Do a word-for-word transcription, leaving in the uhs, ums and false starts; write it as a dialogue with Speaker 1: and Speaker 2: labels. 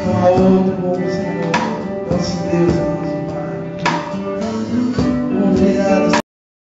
Speaker 1: Não há outro como o Senhor, nosso Deus, nosso Pai. Obrigado.